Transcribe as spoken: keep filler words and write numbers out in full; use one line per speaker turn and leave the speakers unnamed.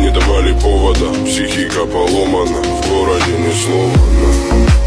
не давали повода. Психика поломана, в городе ни слова.